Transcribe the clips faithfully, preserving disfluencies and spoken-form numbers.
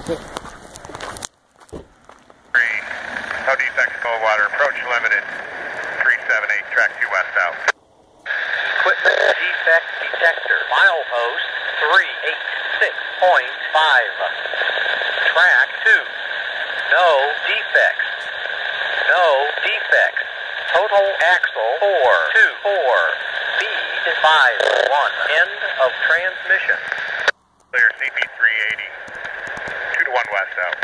Three. No defects, cold water. Approach limited. three seven eight, track two west out. Equipment defect detector. Milepost three eight six point five. Track two. No defects. No defects. Total axle four two four. Speed five one. End of transmission. Clear C P three eighty. two to one west out.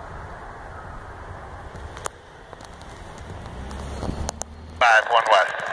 five one west.